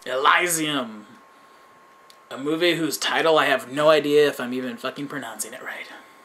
Elysium. A movie whose title I have no idea if I'm even fucking pronouncing it right.